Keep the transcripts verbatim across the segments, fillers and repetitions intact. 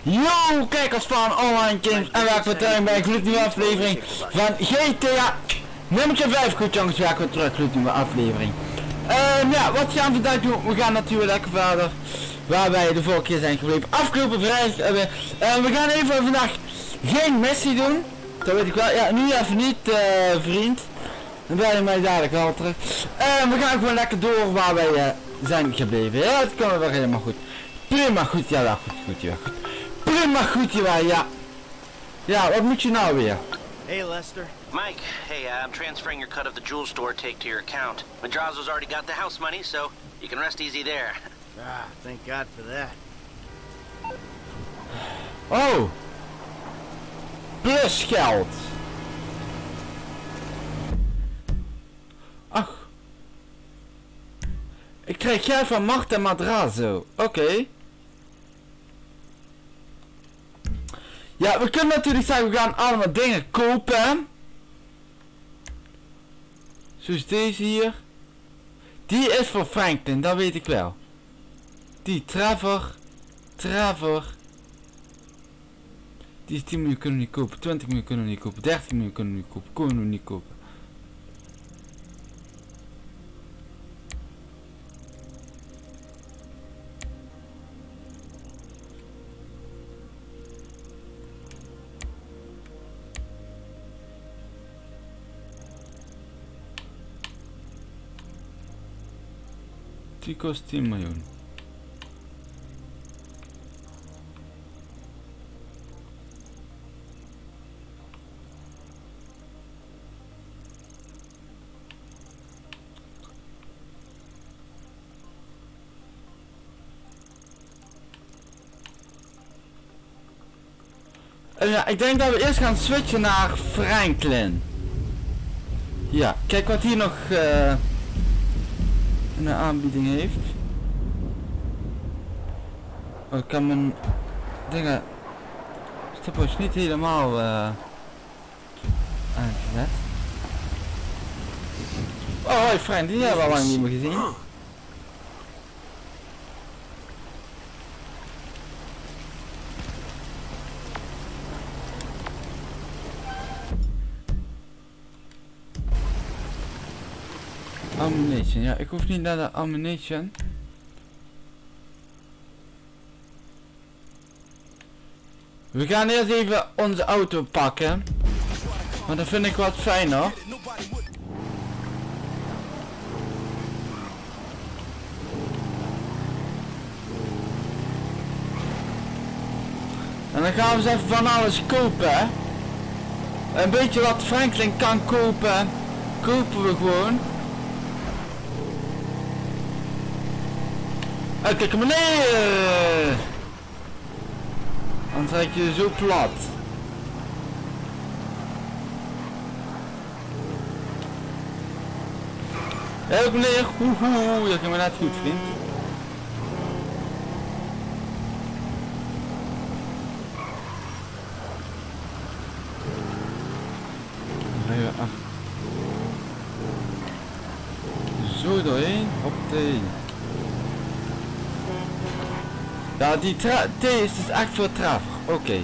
Yo, kijkers van Online Games en welkom terug bij een gloednieuwe aflevering van G T A nummer vijf. Goed jongens, welkom terug, gloednieuwe aflevering. Um, ja, wat gaan we vandaag doen? We gaan natuurlijk verder waar wij de vorige keer zijn gebleven. Afgelopen vrijdag hebben we, uh, we gaan even vandaag geen missie doen. Dat weet ik wel. Ja, nu even niet uh, vriend. Dan ben je mij dadelijk wel terug. Uh, we gaan gewoon lekker door waar wij uh, zijn gebleven. Ja, dat kan wel helemaal goed. Prima goed, ja, wel goed, goed, ja, goed. Prima goed, ja, ja. Ja, wat moet je nou weer? Hey Lester. Mike, hey, uh, I'm transferring your cut of the jewel store take to your account. Madrazo's already got the house money, so you can rest easy there. Ah, thank God for that. Oh. Plus geld. Ach. Ik krijg geld van Marta Madrazo. Oké. Okay. Ja, we kunnen natuurlijk zeggen, we gaan allemaal dingen kopen. Zoals deze hier. Die is voor Franklin, dat weet ik wel. Die Trevor. Trevor. Die is tien miljoen kunnen we niet kopen. twintig miljoen kunnen we niet kopen. dertig miljoen kunnen we niet kopen. Kunnen we niet kopen. Die kost tien miljoen. En ja, ik denk dat we eerst gaan switchen naar Franklin. Ja, kijk wat hier nog uh, een aanbieding heeft. Oh, ik kan mijn dingen stopwatch niet helemaal uh, aangezet. Oh, hoi Frank, die hebben we al lang niet meer gezien. Ammunition, ja, ik hoef niet naar de ammunition. We gaan eerst even onze auto pakken. Want dat vind ik wat fijner. En dan gaan we eens even van alles kopen. Een beetje wat Franklin kan kopen, kopen we gewoon. Oh, kijk meneer! Anders raak je zo plat. Hé meneer, hoehoe, dat ging me net goed vriend. Even af. Zo doorheen, op de. Ja, die T is dus echt voor Trevor. Oké. Okay.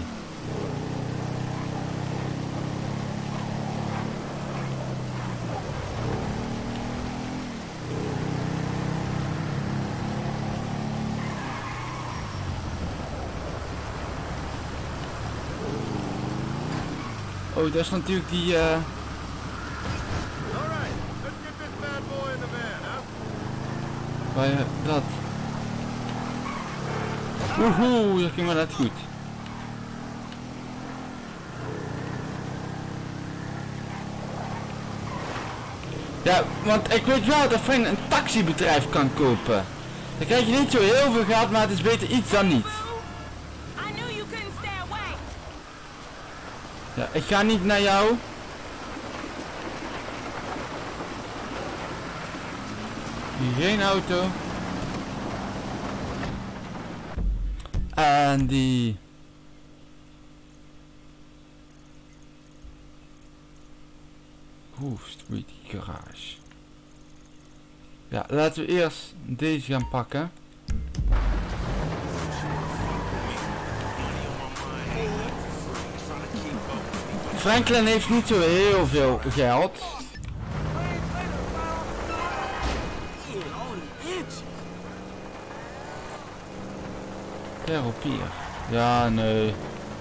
Oh, dat is natuurlijk die uh... waar je dat. Woehoe, dat ging maar net goed. Ja, want ik weet wel dat Frank een taxibedrijf kan kopen. Dan krijg je niet zo heel veel geld, maar het is beter iets dan niet. Ja, ik ga niet naar jou. Hier geen auto. En die... Oeh, Street Garage. Ja, laten we eerst deze gaan pakken. Franklin heeft niet zo heel veel geld. Therapie. Ja, nee.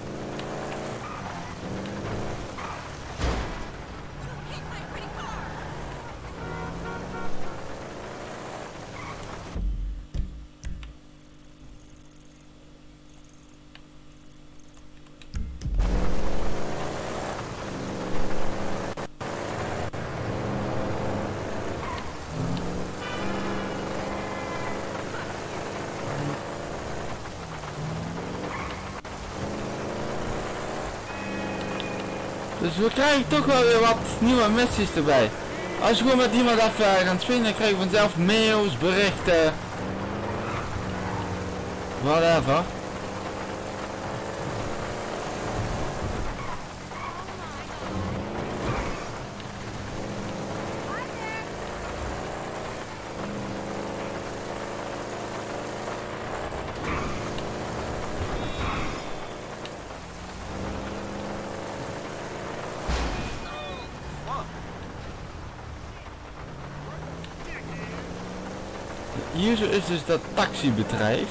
Dus we krijgen toch wel weer wat nieuwe missies erbij. Als we gewoon met iemand even gaan spelen, dan krijgen we vanzelf mails, berichten. Whatever. Hier zo is dus dat taxibedrijf.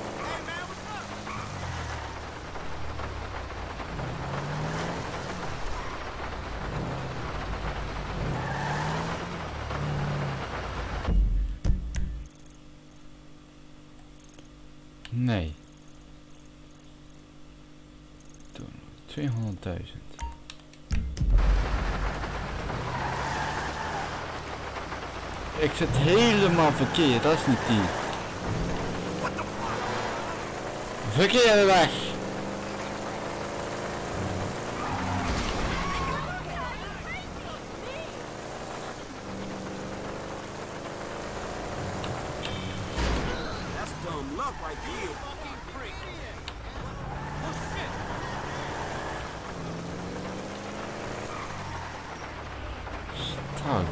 Nee. tweehonderdduizend. Ik zit helemaal verkeerd, dat is niet die. Verkeerde weg. Strak.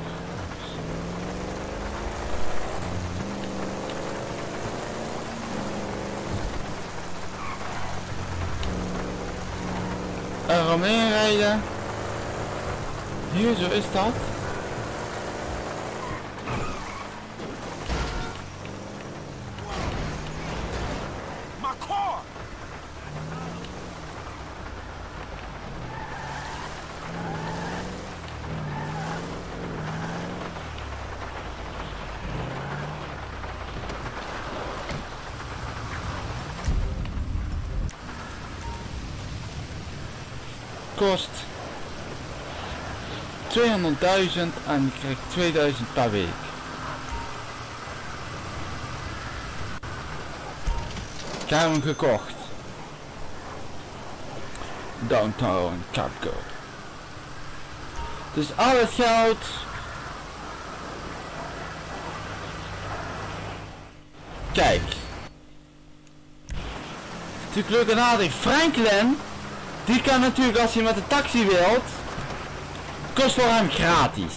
Er omheen rijden. Hier zo is dat. Kost tweehonderdduizend en je krijgt tweeduizend per week. Ik heb hem gekocht. Downtown Capco. Dus al het geld. Kijk. Natuurlijk leuk en aardig. Franklin. Die kan natuurlijk, als je met de taxi wilt, kost voor hem gratis.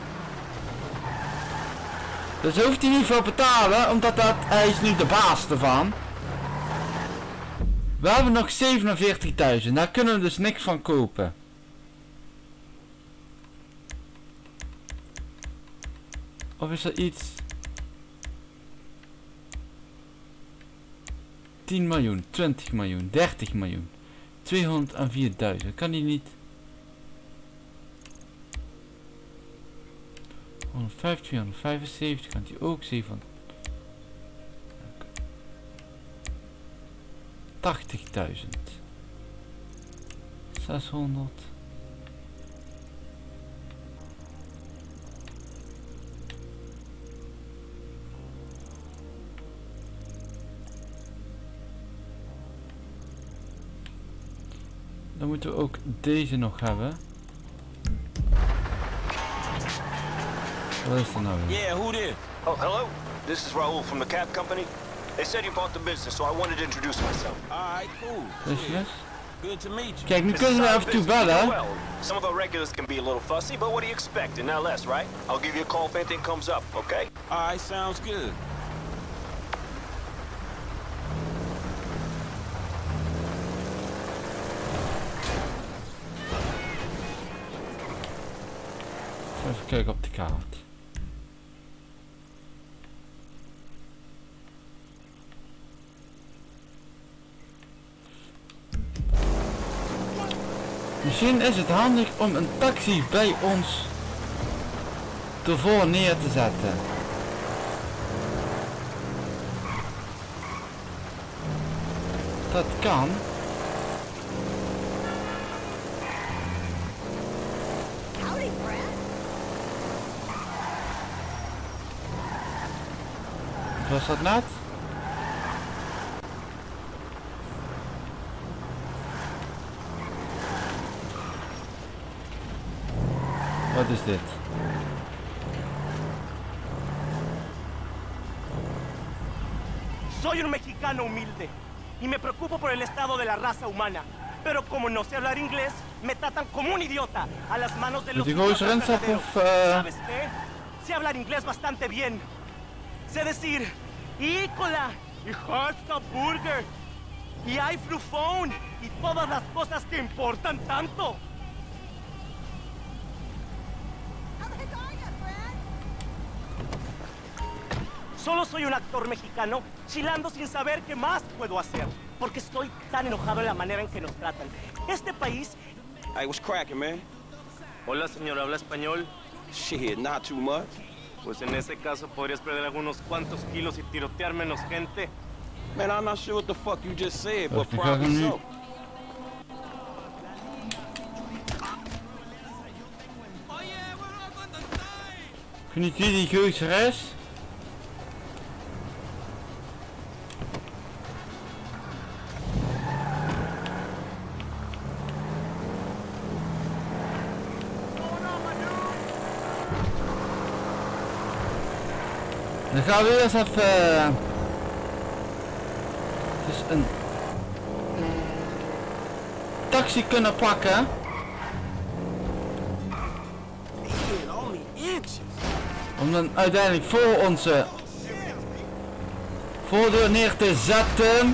Dus hoeft hij niet voor betalen, omdat dat, hij is nu de baas ervan. We hebben nog zevenenveertigduizend, daar kunnen we dus niks van kopen. Of is er iets? tien miljoen, twintig miljoen, dertig miljoen. tweehonderdvierduizend, kan die niet? honderdvijftig, tweehonderdvijfenzeventig, kan die ook zeven. tachtigduizend. zeshonderd. Dan moeten we ook deze nog hebben. Wat is er nou weer? Yeah, who there? Oh, hello. This is Raul from the cab company. They said you bought the business, so I wanted to introduce myself. All right, cool. Business? Good to meet you. Kijk, nu kunnen we even toe bellen. Well, some of our regulars can be a little fussy, but what do you expect? In L S, right? I'll give you a call if anything comes up, okay? All right, sounds good. Even kijken op de kaart. Misschien is het handig om een taxi bij ons ervoor neer te zetten. Dat kan. Was dat net? Wat is dit? Soy un mexicano humilde y me preocupo por el estado de la raza humana. Pero como no sé hablar inglés, me tratan como un idiota a las manos de los idiotas verdaderos. ¿Sabes qué? Sé hablar inglés bastante bien. Sé decir, Icola, y Hasta Burger, y iFluphone, y todas las cosas que importan tanto. Solo soy un actor mexicano, chilando sin saber qué más puedo hacer. Porque estoy tan enojado en la manera en que nos tratan. Este país... Hey, what's cracking, man? Hola, señor, ¿habla español? Shit, not too much. Pues en ese caso podrías perder algunos cuantos kilos y tirotear menos gente. Man, I'm not sure what the fuck you just said, but probably so. Geniet jullie die reis? Dan gaan we eerst even... Dus een... taxi kunnen pakken. Om dan uiteindelijk voor onze... voordeur neer te zetten.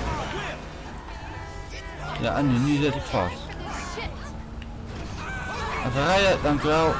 Ja, en nu, nu zit ik vast. Even rijden, dankjewel.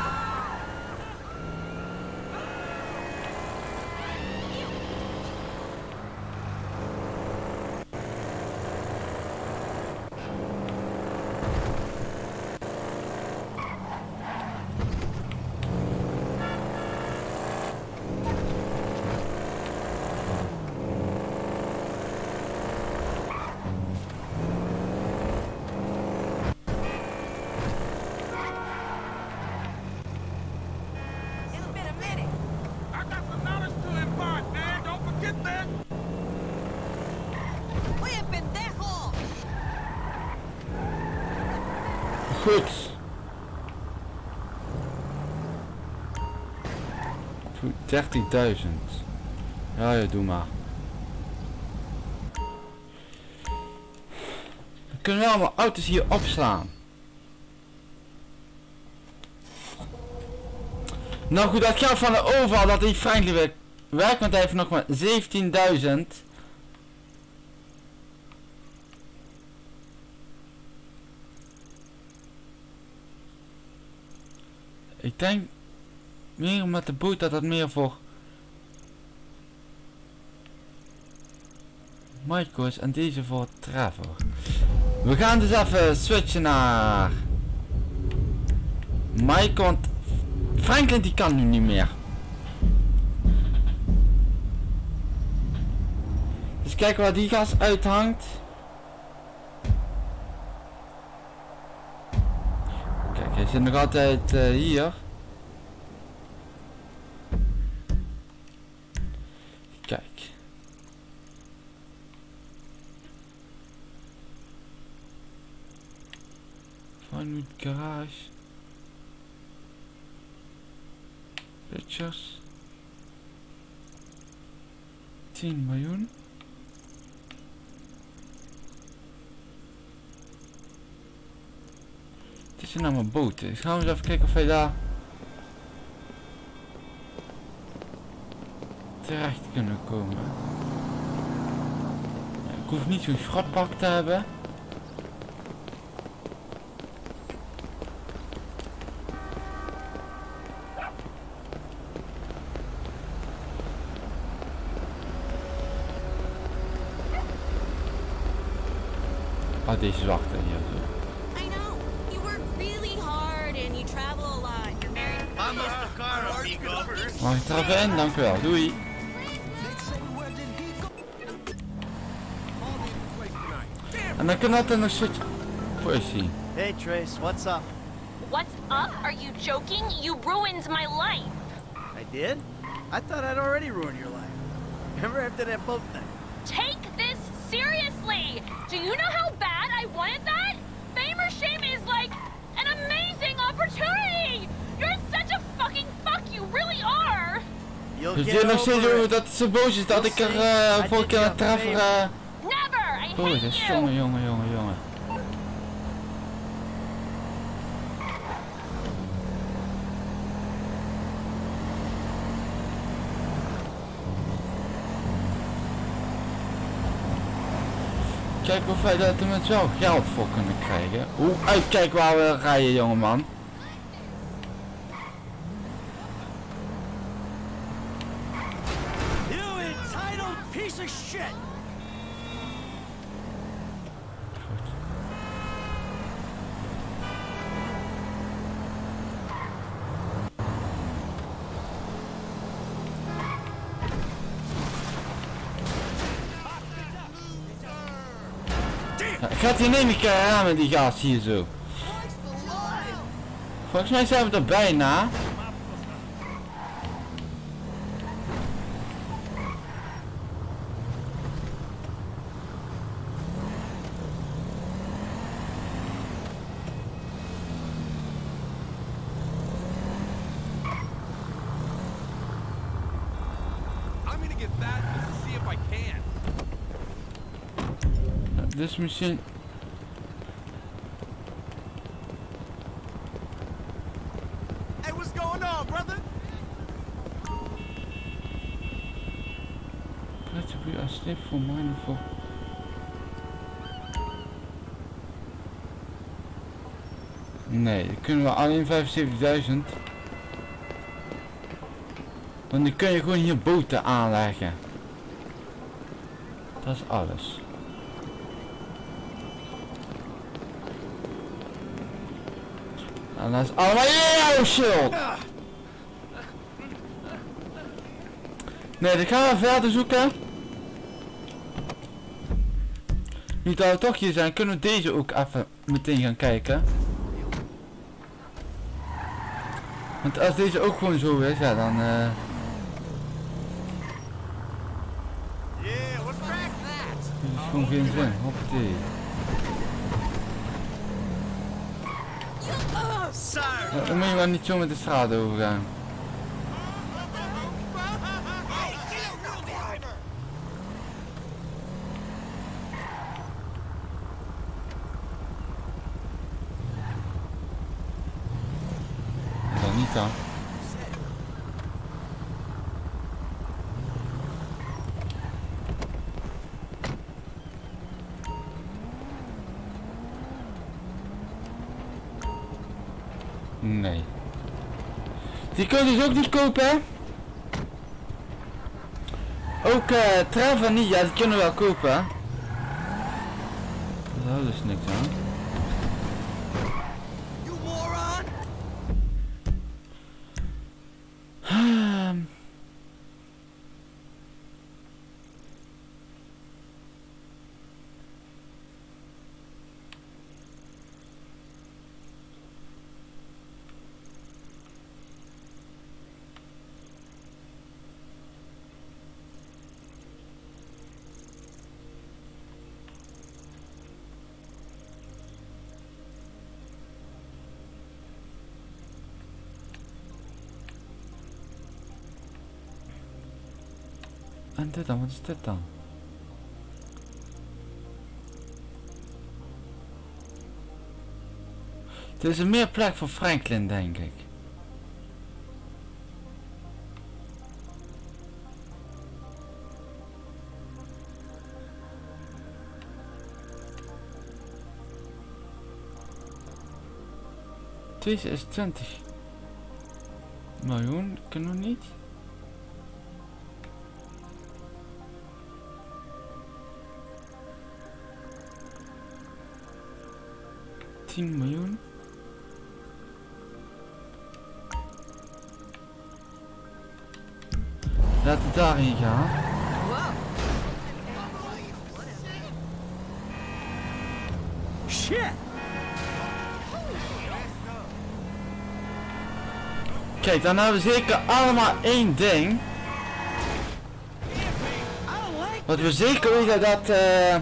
Goed. dertienduizend. Ja, ja, doe maar. Dan kunnen we allemaal auto's hier opslaan. Nou goed, dat geld van de overal dat die Franklin werkt, want hij heeft nog maar zeventienduizend. Ik denk meer met de boot dat het meer voor Michael is en deze voor Trevor. We gaan dus even switchen naar Michael, want Franklin die kan nu niet meer. Dus kijken waar die gas uithangt. Kijk, hij zit nog altijd uh, hier. Kijk. Van garage. Pictures. tien miljoen. Het is nou mijn boot. Dus gaan we eens even kijken of wij daar terecht kunnen komen. Ja, ik hoef niet zo'n schrappak te hebben. Ah, deze zwarte hier zo. I know. You work really hard and you travel a lot. You're married. Vamos the car, amigo. Mag ik er even in? Dank u wel. Doei. En dan kunnen we nog een stukje poëzie. Hey, Trace, what's up? What's up? Are you joking? You ruined my life. I did? I thought I'd already ruined your life. Remember after that boat thing? Take this seriously. Do you know how bad I wanted that? Fame or shame is like an amazing opportunity. You're such a fucking fuck. You really are. You'll Dus get die nog steeds over over it. dat ze boos is dat ik er uh, vorige keer een treffer... Uh, Never. I boos hate is. you. Jongen, jongen, jongen, jongen. Kijk of wij daar met wel geld voor kunnen krijgen. Hoe uitkijk waar we rijden, jongeman. You entitled piece of shit! Ja, gaat hier neem ik aan met die gast hier zo. Volgens mij zijn we er bijna. Dus misschien... Hey, what's going on, brother? Let to be a slip for mindful. Nee, dan kunnen we alleen vijfenzeventigduizend. Want dan kun je gewoon hier boten aanleggen. Dat is alles. En dat is allemaal jouw schuld! Nee, dan gaan we verder zoeken. Nu dat we toch hier zijn, kunnen we deze ook even meteen gaan kijken. Want als deze ook gewoon zo is, ja dan... Uh... Yeah, what's that? Dat is gewoon geen zin, hoppatee. Ja, dan moet je maar niet zo met de straat overgaan. Dat niet dan. Nee. Die kun je dus ook niet kopen, hè? Ook uh, Trevor niet, ja, die kunnen we wel kopen, hè? Daar is dus niks aan. You moron! Um. En dit dan, wat is dit dan? Dit is een meer plek voor Franklin, denk ik. Deze is twintig miljoen, kunnen we niet? tien miljoen. Laten we daarin gaan. Shit! Kijk, dan hebben we zeker allemaal één ding. Wat we zeker weten dat uh,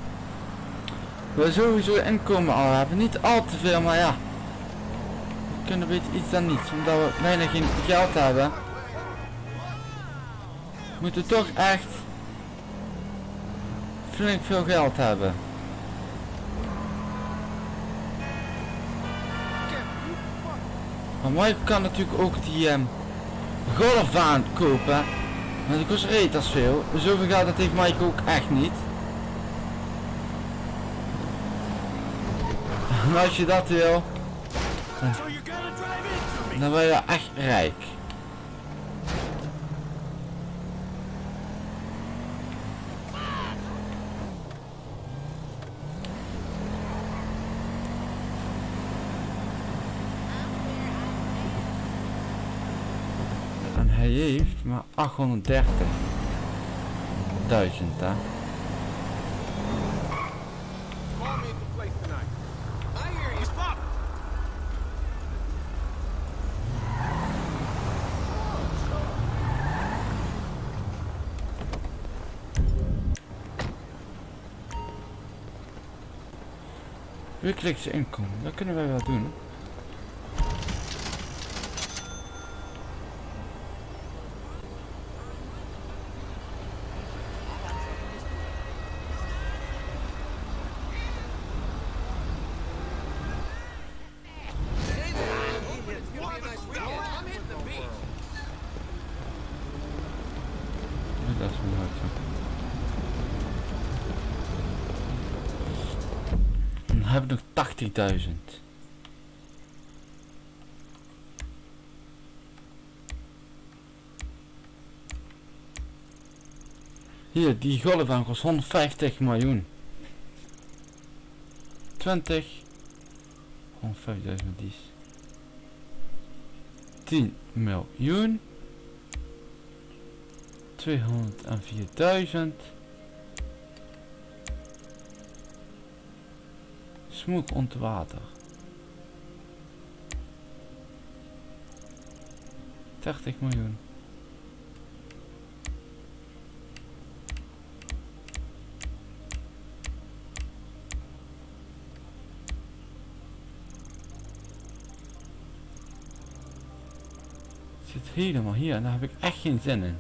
we sowieso inkomen al hebben. Niet al te veel, maar ja. We kunnen beter iets dan niets, omdat we bijna geen geld hebben. We moeten toch echt flink veel geld hebben. Maar Michael kan natuurlijk ook die um, golfbaan kopen. Maar die kost reet als veel. Zoveel geld dat heeft Michael ook echt niet. En als je dat wil, dan, dan ben je echt rijk. Hij heeft maar achthonderddertigduizend, hè. Wekelijkse inkomen, dat kunnen wij wel doen. Dat is wel hard, ja. Dan hebben we nog tachtigduizend. Hier, die golfbaan kost honderdvijftig miljoen. twintig. honderdvijftigduizend die is. tien miljoen. tweehonderdvierduizend. Smoek onder water. dertig miljoen. Zit helemaal hier en daar heb ik echt geen zin in.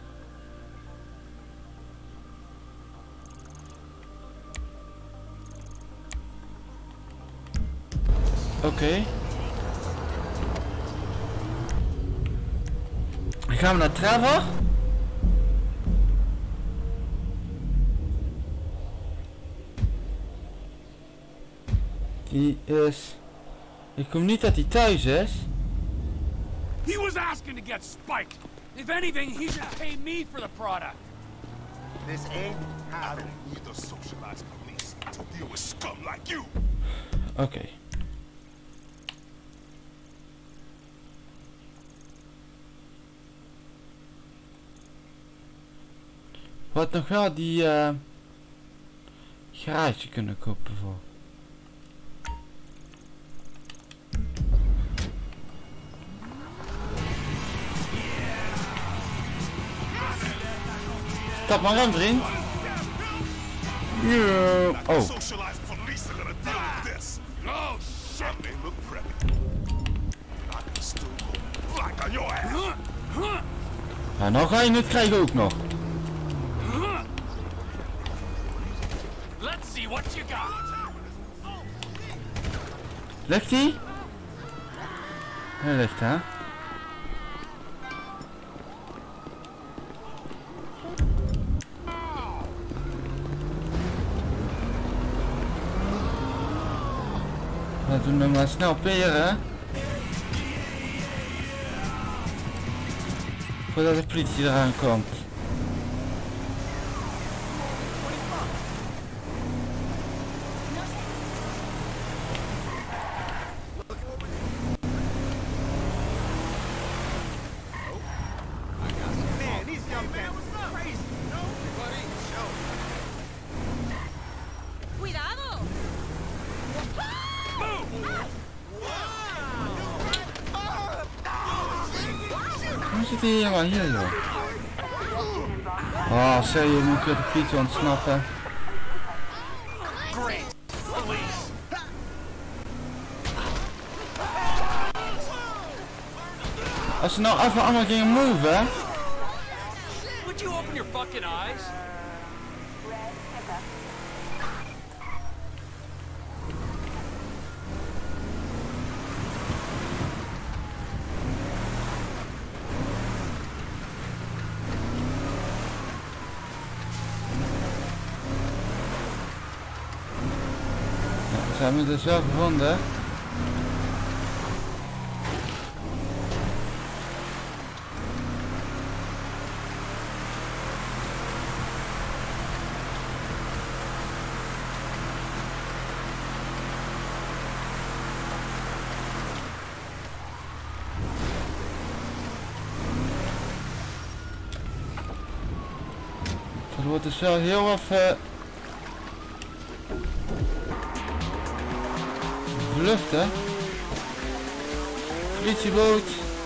Oké. Okay. Dan gaan we naar Trevor. Die is... Ik kom niet dat hij thuis is. He was asking to get spiked. If anything, he should pay me for the product. This ain't happening. I don't need the socialized police to deal with scum like you. Oké. Okay. Wat nog wel die uh, garage kunnen kopen voor. Stap maar aan, vriend. Yeah. Oh. Ja, nou ga je het krijgen ook nog. Ligt hij? Hij ligt, hè? We doen hem maar snel peren. Voordat de politie eraan komt. zit hij hier maar hier joh? Oh, serieus, moet ik de politie ontsnappen? Als ze nou even allemaal gingen move, hè? Would you open your fucking eyes? Ja, ze hebben het dus wel gevonden. Het wordt dus wel heel even vluchten. Politieboot.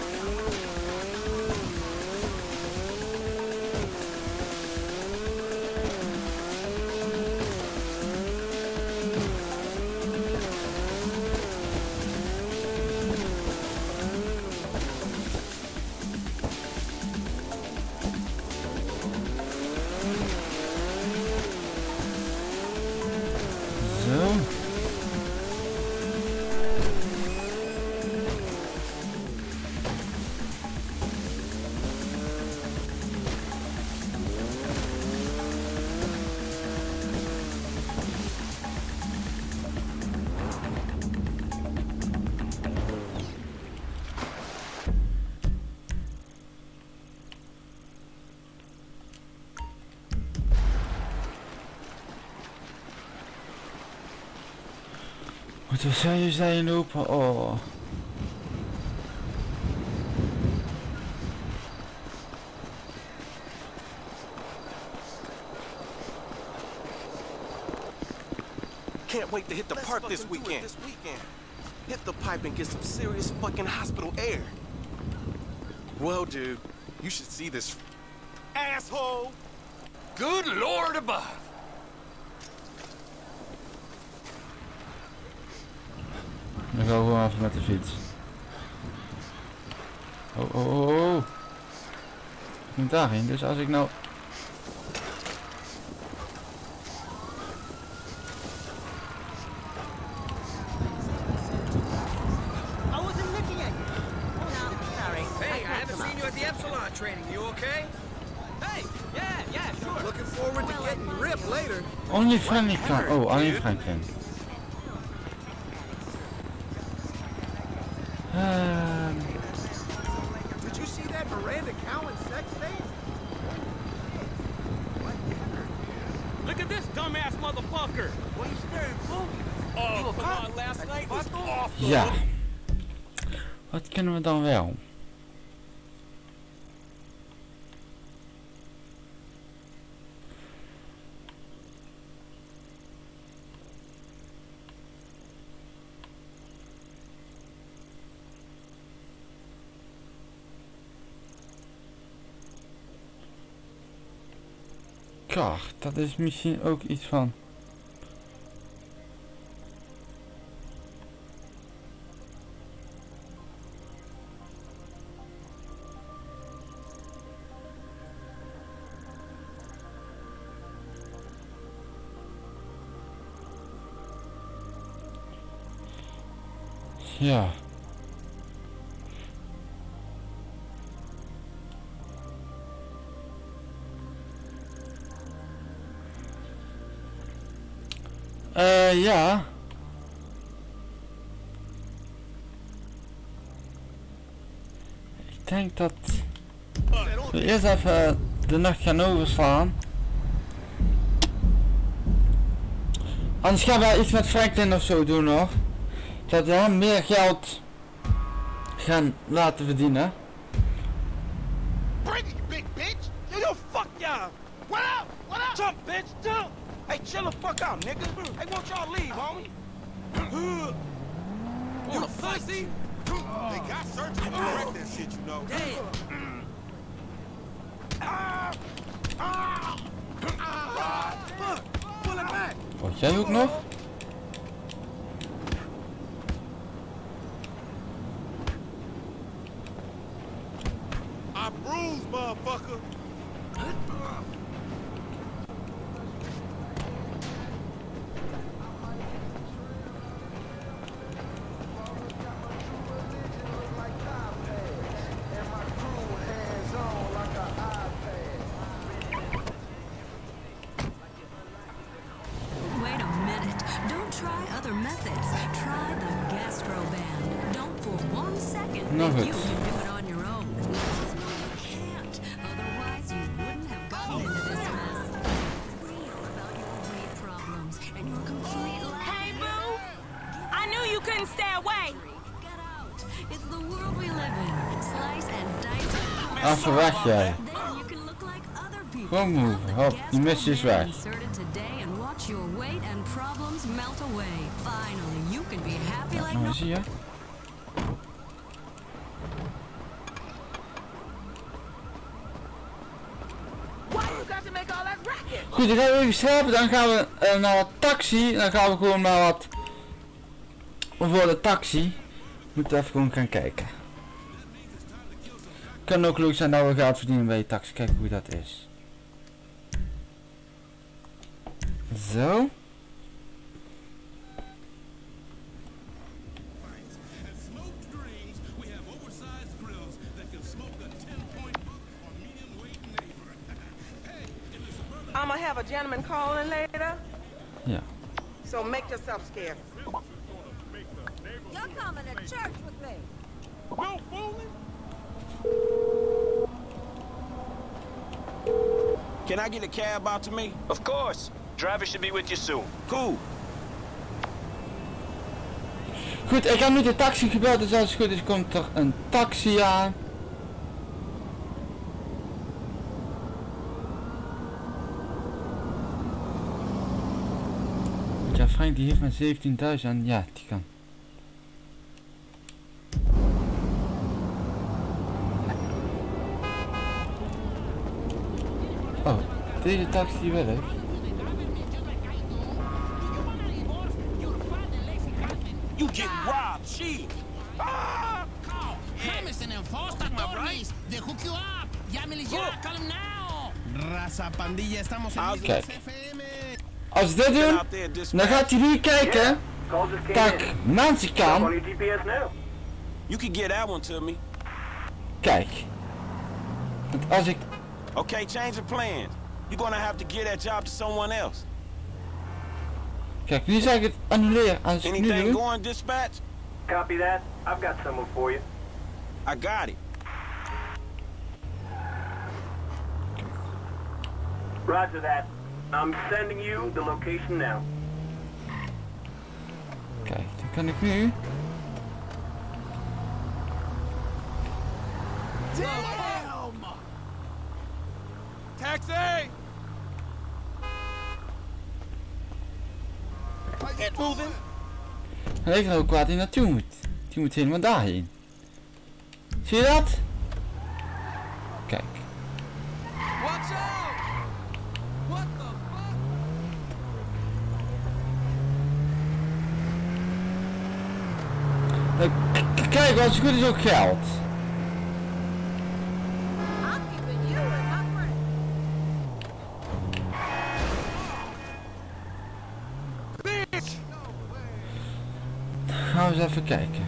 Moeten we serieus daarin lopen? Oh. Can't wait to hit the park this weekend. This weekend. Hit the pipe and get some serious fucking hospital air. Well, dude, you should see this asshole. Good Lord above. Dan gaan we gewoon even met de fiets. Oh, oh, oh, oh. Ik moet daarheen, dus als ik nou... Only friendly car. Oh, only Franklin. Um. Did you see that Miranda Cowan sex tape? Look at this dumbass motherfucker. What are you staring for? Oh, come on, last night was awful. Ja. Wat kunnen we dan wel? Kach, dat is misschien ook iets van. Ja. Uh, ja. Ik denk dat we eerst even de nacht gaan overslaan. Anders gaan wij iets met Franklin of zo doen nog. Dat we hem meer geld gaan laten verdienen. Bring it, big bitch! Yo, yo, fuck y'all! What up? What up? Jump, bitch, jump! Hey, chill the fuck out, nigga. Hey, won't y'all leave, homie? You fussy? They got surgery to correct that shit, you know. Damn. Jij ook nog? I bruised, motherfucker. Nou goed. Hey, boo! I knew you couldn't stay away. It's the world we live in. Slice and dice. Even weg jij. Gewoon move. Hop, die missie is weg. Ja, nou zie je. Goed, dan gaan we even slapen, dan gaan we uh, naar wat taxi, dan gaan we gewoon naar wat voor de taxi. Moeten even gewoon gaan kijken. Kan ook leuk zijn dat we geld verdienen bij de taxi, kijken hoe dat is. Zo. I'm gonna have a gentleman calling later. Yeah. So make yourself scarce. You're coming to church with me. No fooling. Can I get a cab out to me? Of course. Driver should be with you soon. Cool. Goed, ik heb nu de taxi gebeld, dus als het goed is komt er een taxi aan. Ja, Frank die heeft maar zeventienduizend en ja, die kan. Oh, deze taxi wil ik. You get robbed, she. Ah! Hey, mister Enforcer, Torres, they hook you up. Llámele ya, call him now. Raza pandilla, estamos en Kijk. Als we dit doen, dan gaat hij nu kijken dat ik mensen kan. You can get that one to me. Kijk. Want als ik... Okay, change the plans. You're gonna have to give that job to someone else. Kijk, nu zeg ik het annuleren. Als ik nu Anything doe... going, dispatch? Copy that. I've got someone for you. I got it. Roger that. I'm sending you the location now. Kijk, dan kan ik nu... Damn! Taxi! Get moving. Dan weet ik ook waar hij naartoe moet. Die moet helemaal daarheen. Zie je dat? Kijk. Watch out! What the fuck? Kijk, als het goed is ook geld. Gaan we eens even kijken.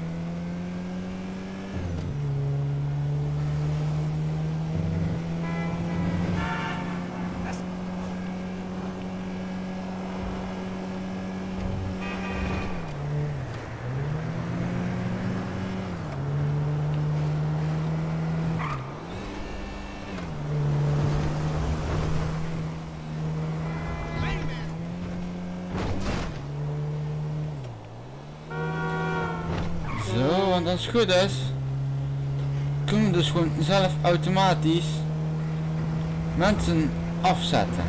Zo, want als het goed is, kunnen we dus gewoon zelf automatisch mensen afzetten.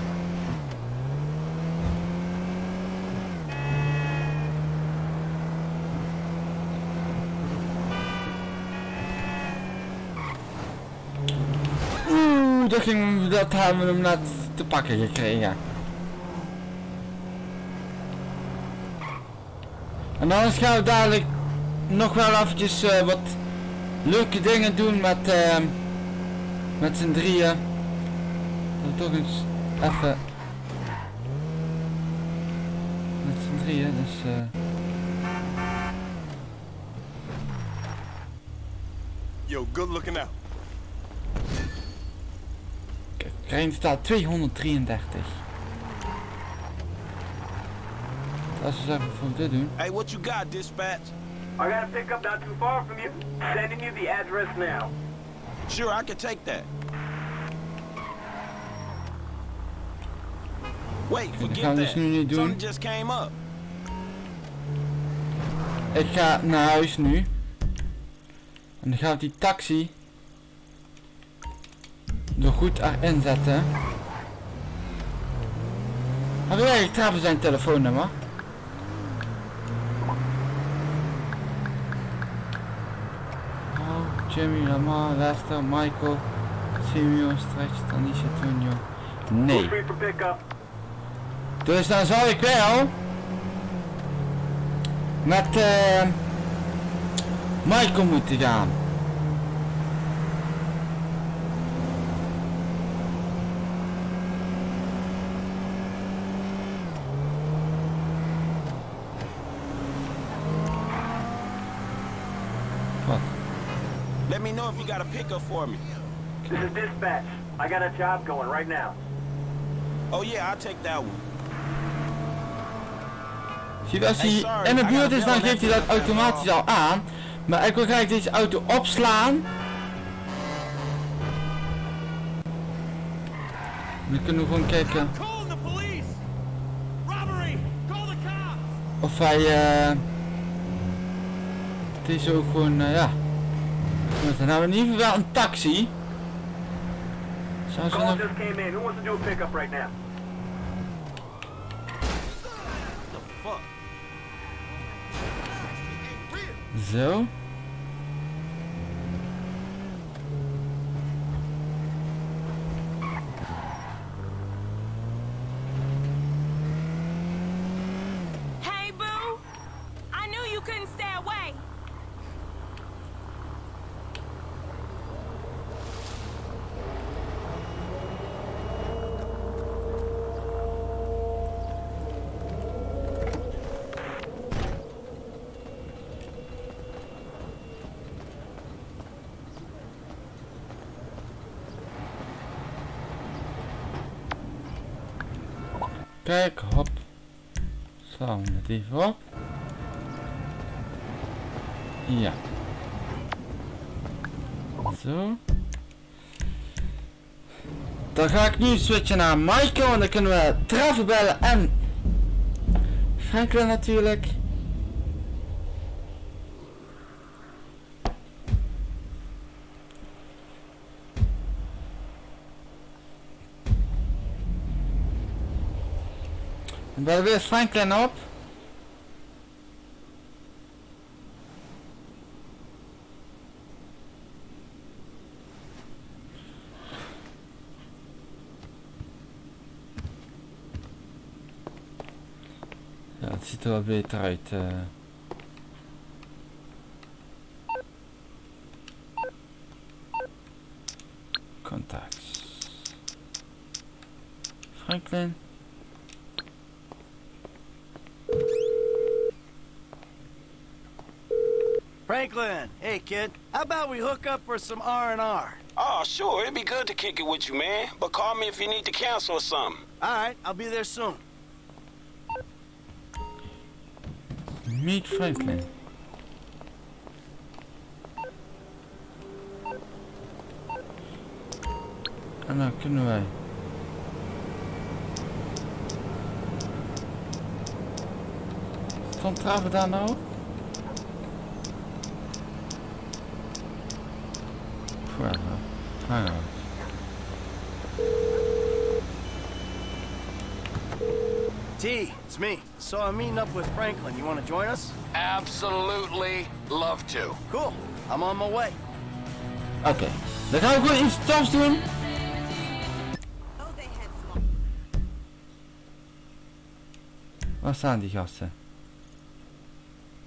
Oeh, dat, ging, dat hebben we hem net te pakken gekregen. En anders gaan we dadelijk nog wel eventjes uh, wat leuke dingen doen met, uh, met z'n drieën. Dat we toch eens even met z'n drieën, dus uh... Yo, good looking out. Kijk, we krijgen totaal tweehonderddrieëndertig. Als we zeggen voor dit doen. Hey, what you got, dispatch? I got a pickup not too far from you. Sending you the address now. Sure, I can take that. Wait, dat forget gaan we dus that. nu niet doen. Something just came up. Ik ga naar huis nu. En dan gaat die taxi er goed erin zetten. Heb jij eigenlijk Travis zijn telefoonnummer? Oh, Jimmy, Lamar, Lester, Michael, Simeon, Stretch, Tanisha, Tonio. Nee. Dus dan zal ik wel met uh, Michael moeten gaan. Wat? Let me know if you got a pickup for me. This is dispatch. I got a job going right now. Oh yeah, I'll take that one. Zie, als hij in de buurt is, dan geeft hij dat automatisch al aan. Maar ik wil graag deze auto opslaan. Dan kunnen we gewoon kijken of hij uh, het is ook gewoon uh, ja. Dan hebben we in ieder geval wel een taxi. Zou ze nog... Zo. Hey, boo. I knew you couldn't stay away. Kijk, hop. Slaan we het even op. Ja. Zo. Dan ga ik nu switchen naar Michael en dan kunnen we Trevor bellen en Franklin natuurlijk. Dan bellen we weer Franklin op. Ja, het ziet er wel beter uit. Uh. Contact. Franklin. Franklin, hey kid, how about we hook up for some R and R? Oh, sure, it'd be good to kick it with you, man. But call me if you need to cancel or something. Alright, I'll be there soon. Meet Franklin. En dan kunnen wij. Stond Trevor daar nou? Trevor, hang on. T, it's me. So I'm meeting up with Franklin. You want to join us? Absolutely love to. Cool. I'm on my way. Oké, okay. Dan gaan we gewoon iets tofs doen. Waar staan die gasten?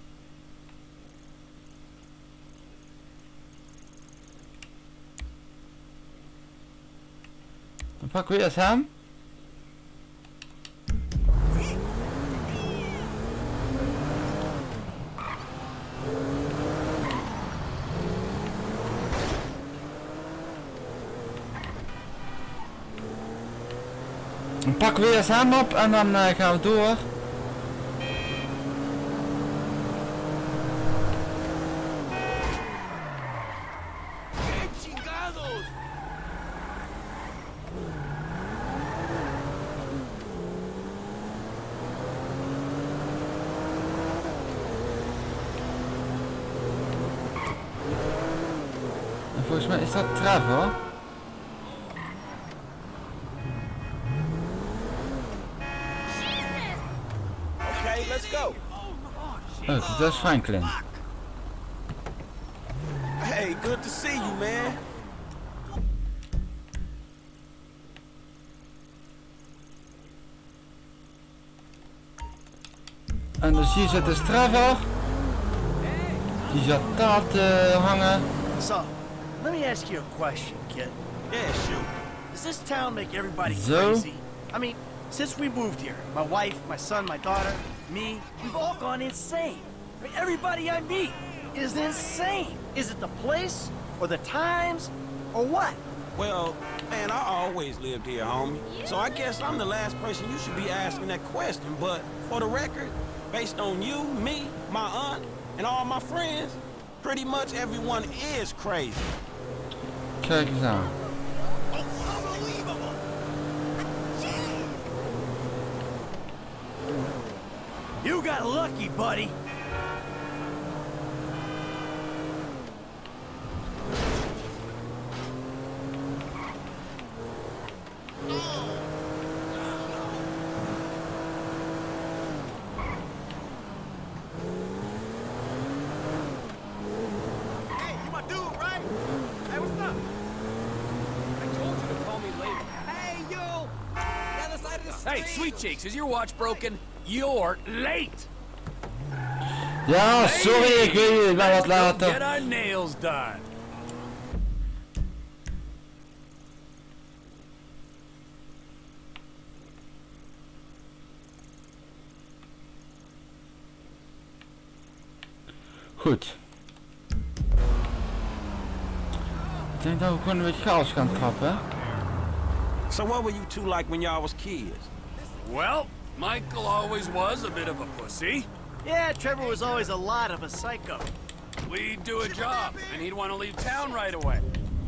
Dan pakken we eerst hem. Dan pakken we eerst hem op en dan uh, gaan we door. En volgens mij is dat Trevor. Oh, dat is Franklin. Hey, good to see you, man. En dus hier zit dus Trevor. Die zat daar te hangen. So, let me ask you a question, kid. Yeah, shoot. Does this town make everybody So? crazy? I mean, since we moved here, my wife, my son, my daughter, me, we've all gone insane. I mean, everybody I meet is insane. Is it the place, or the times, or what? Well, man, I always lived here, homie. So I guess I'm the last person you should be asking that question. But for the record, based on you, me, my aunt, and all my friends, pretty much everyone is crazy. Kijk eens aan. You got lucky, buddy. Hey, Sweet Cheeks, is your watch broken? You're late. Ja, sorry, ik weet het, maar wat later. Get our nails done. Goed. Ik denk dat we gewoon een beetje chaos gaan trappen. So what were you two like when y'all was kids? Well, Michael always was a bit of a pussy. Yeah, Trevor was always a lot of a psycho. We'd do a job, and he'd want to leave town right away.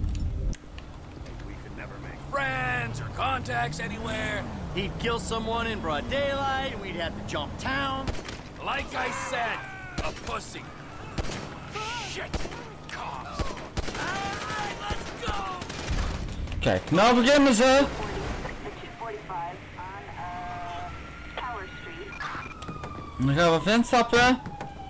We could never make friends or contacts anywhere. He'd kill someone in broad daylight, and we'd have to jump town. Like I said, a pussy. Shit! Cops. Alright, let's go! Kijk, nou beginnen ze! Dan gaan we even instappen.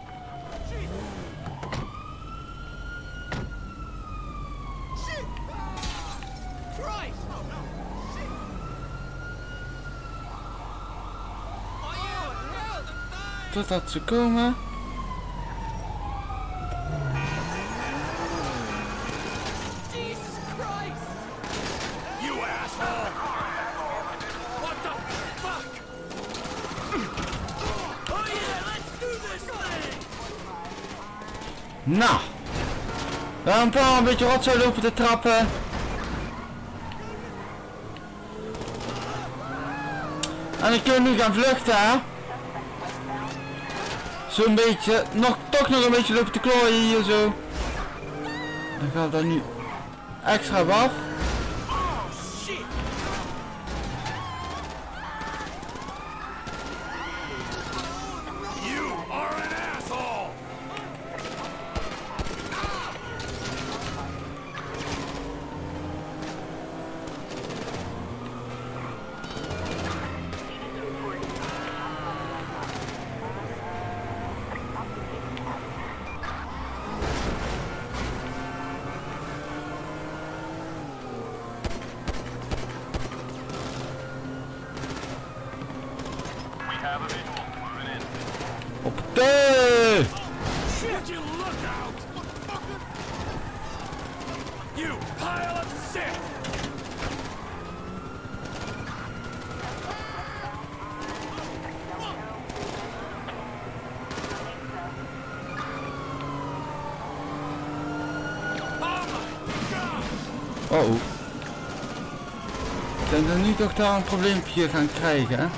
Totdat ze komen. Nou, we hebben een paar een beetje rotzooi lopen te trappen. En dan kunnen we nu gaan vluchten, hè. Zo'n beetje, nog, toch nog een beetje lopen te klooien hier zo. Dan gaat dat nu extra af. Oh. Zijn we nu toch daar een probleempje gaan krijgen, hè?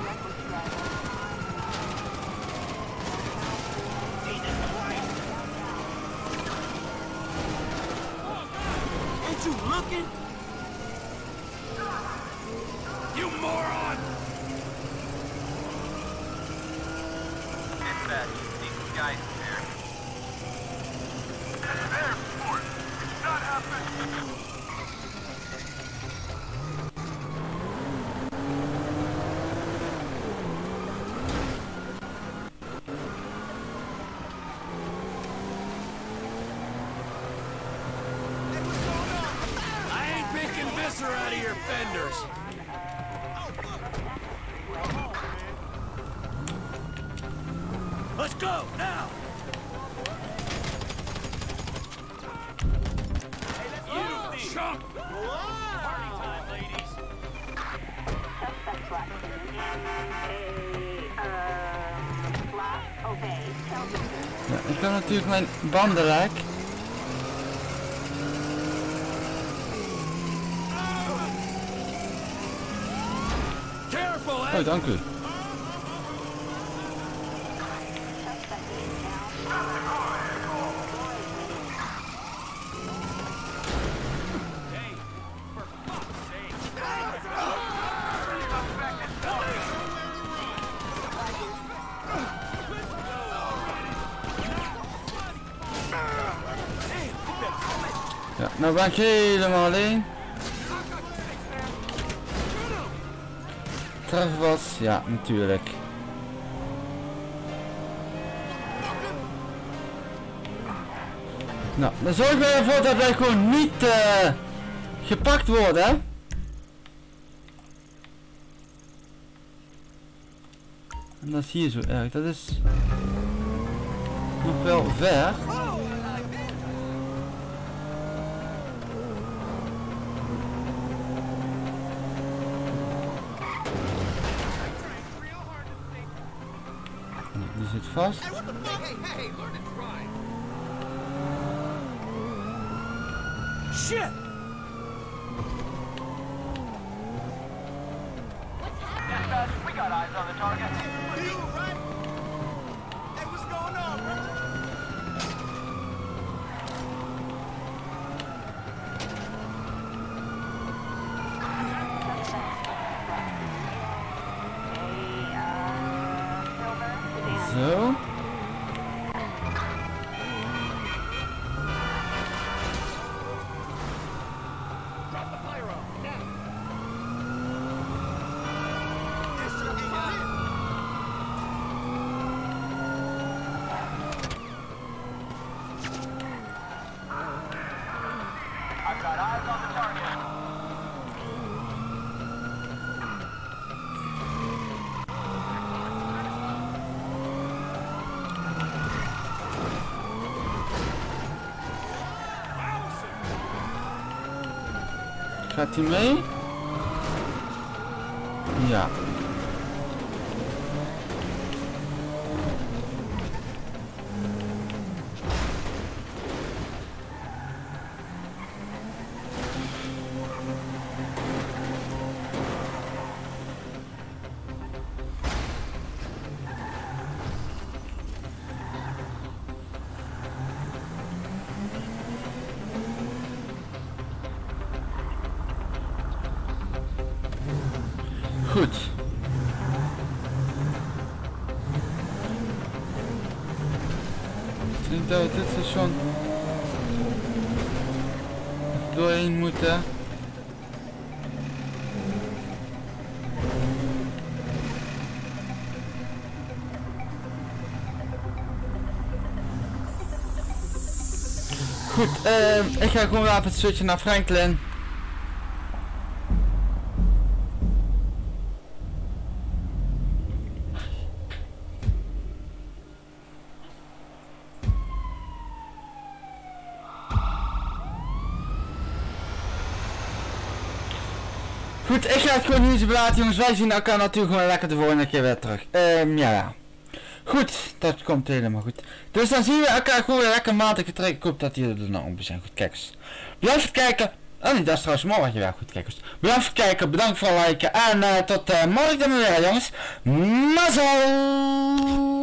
Ain't you looking? You moron! Dispatch, these guys here. Airport. It's not happening. Out of your fenders. Let's go now. You chump! Party time, ladies. Ja, ik kan natuurlijk mijn banden lek. Oh, dank u. Ja, nou ben ik helemaal alleen. Treffen was, ja, natuurlijk. Nou, dan zorgen we ervoor dat wij gewoon niet uh, gepakt worden, hè? En dat is hier zo erg, dat is nog wel ver. Die zit vast. Shit! Dispatch, we got eyes on the target. You right? Hey, what's going on, brother? Zo. I've got eyes on the target. Gaat hij mee? Ja. Goed. Ik denk dat we dit station doorheen moeten. Goed, uh, ik ga gewoon even switchen naar Franklin. Goed, ik ga het gewoon hier zo laten, jongens. Wij zien elkaar natuurlijk gewoon lekker de volgende keer weer terug. Um, ja, ja. Goed, dat komt helemaal goed. Dus dan zien we elkaar gewoon weer lekker matig vertrekken. Ik hoop dat jullie er nou op zijn. Goed, kijk eens. Blijf het kijken. Oh nee, dat is trouwens morgen weer goed kijkers. Bedankt voor het kijken, bedankt voor het liken en uh, tot uh, morgen dan weer jongens. Mazzel!